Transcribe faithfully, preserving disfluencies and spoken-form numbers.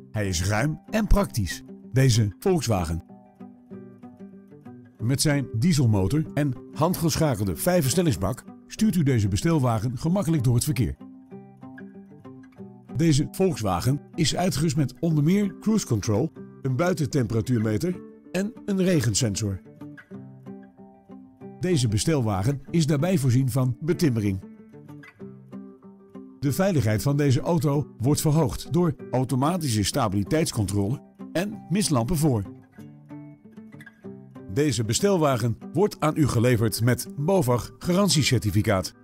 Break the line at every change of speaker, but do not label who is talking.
Hij is ruim en praktisch. Deze Volkswagen. Met zijn dieselmotor en handgeschakelde vijfversnellingsbak stuurt u deze bestelwagen gemakkelijk door het verkeer. Deze Volkswagen is uitgerust met onder meer cruise control, een buitentemperatuurmeter en een regensensor. Deze bestelwagen is daarbij voorzien van betimmering. De veiligheid van deze auto wordt verhoogd door automatische stabiliteitscontrole en mistlampen voor. Deze bestelwagen wordt aan u geleverd met BOVAG garantiecertificaat.